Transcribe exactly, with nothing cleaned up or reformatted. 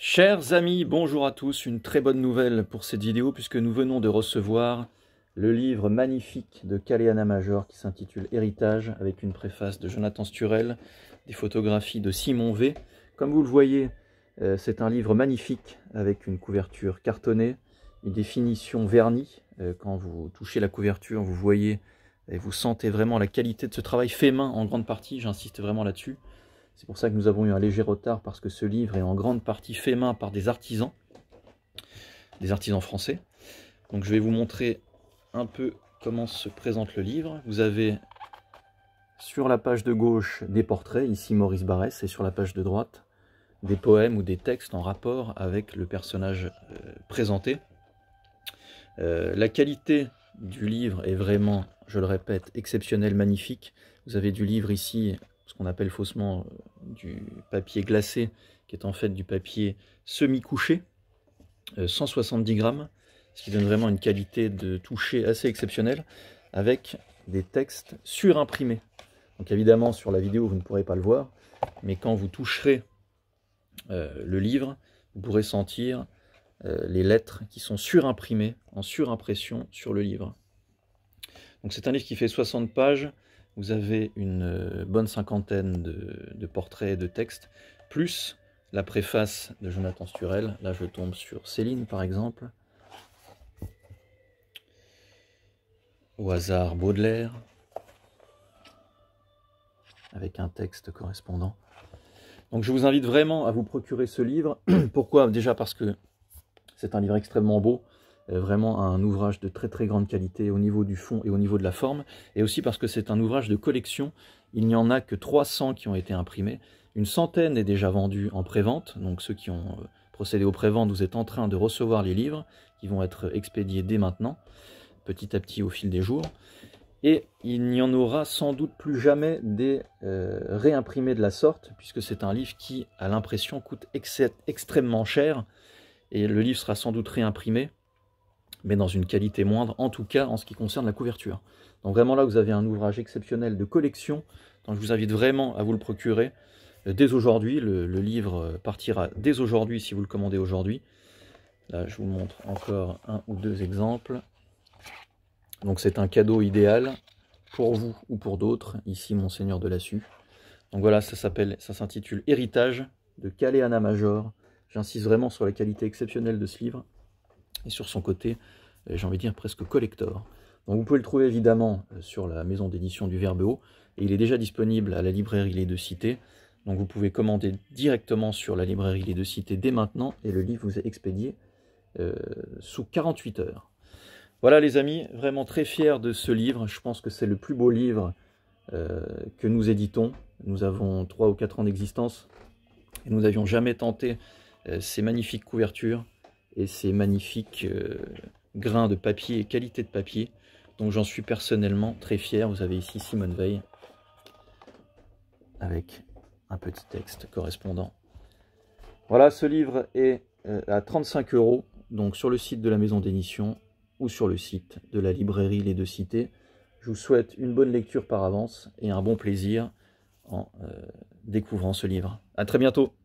Chers amis, bonjour à tous, une très bonne nouvelle pour cette vidéo puisque nous venons de recevoir le livre magnifique de Kaleana Major qui s'intitule Héritage avec une préface de Jonathan Sturel, des photographies de Simon V. Comme vous le voyez, euh, c'est un livre magnifique avec une couverture cartonnée, une définition vernie. Euh, quand vous touchez la couverture, vous voyez et vous sentez vraiment la qualité de ce travail fait main en grande partie, j'insiste vraiment là-dessus. C'est pour ça que nous avons eu un léger retard parce que ce livre est en grande partie fait main par des artisans, des artisans français. Donc je vais vous montrer un peu comment se présente le livre. Vous avez sur la page de gauche des portraits, ici Maurice Barrès, et sur la page de droite des poèmes ou des textes en rapport avec le personnage euh, présenté. Euh, la qualité du livre est vraiment, je le répète, exceptionnelle, magnifique. Vous avez du livre ici, ce qu'on appelle faussement du papier glacé, qui est en fait du papier semi-couché, euh, cent soixante-dix grammes, ce qui donne vraiment une qualité de toucher assez exceptionnelle, avec des textes surimprimés. Donc évidemment, sur la vidéo, vous ne pourrez pas le voir, mais quand vous toucherez euh, le livre, vous pourrez sentir euh, les lettres qui sont surimprimées, en surimpression sur le livre. Donc c'est un livre qui fait soixante pages. Vous avez une bonne cinquantaine de, de portraits et de textes, plus la préface de Jonathan Sturel. Là, je tombe sur Céline, par exemple. Au hasard, Baudelaire, avec un texte correspondant. Donc je vous invite vraiment à vous procurer ce livre. Pourquoi? Déjà parce que c'est un livre extrêmement beau, vraiment un ouvrage de très très grande qualité au niveau du fond et au niveau de la forme, et aussi parce que c'est un ouvrage de collection. Il n'y en a que trois cents qui ont été imprimés, une centaine est déjà vendue en pré-vente, donc ceux qui ont procédé aux pré-ventes, vous êtes en train de recevoir les livres qui vont être expédiés dès maintenant, petit à petit au fil des jours, et il n'y en aura sans doute plus jamais des euh, réimprimés de la sorte, puisque c'est un livre qui, à l'impression, coûte ex extrêmement cher, et le livre sera sans doute réimprimé, mais dans une qualité moindre, en tout cas en ce qui concerne la couverture. Donc vraiment là, vous avez un ouvrage exceptionnel de collection, donc je vous invite vraiment à vous le procurer dès aujourd'hui. Le, le livre partira dès aujourd'hui si vous le commandez aujourd'hui. Là, je vous montre encore un ou deux exemples. Donc c'est un cadeau idéal pour vous ou pour d'autres, ici Monseigneur de Lassus. Donc voilà, ça s'appelle, ça s'intitule Héritage de Kaleana Major. J'insiste vraiment sur la qualité exceptionnelle de ce livre et sur son côté, j'ai envie de dire, presque collector. Donc vous pouvez le trouver évidemment sur la maison d'édition du Verbe Haut, et il est déjà disponible à la librairie Les Deux Cités. Donc vous pouvez commander directement sur la librairie Les Deux Cités dès maintenant, et le livre vous est expédié euh, sous quarante-huit heures. Voilà les amis, vraiment très fier de ce livre. Je pense que c'est le plus beau livre euh, que nous éditons. Nous avons trois ou quatre ans d'existence, et nous n'avions jamais tenté euh, ces magnifiques couvertures et ces magnifiques euh, grains de papier et qualité de papier. Donc j'en suis personnellement très fier. Vous avez ici Simone Veil avec un petit texte correspondant. Voilà, ce livre est euh, à trente-cinq euros, donc sur le site de la maison d'édition ou sur le site de la librairie Les Deux Cités. Je vous souhaite une bonne lecture par avance et un bon plaisir en euh, découvrant ce livre. À très bientôt.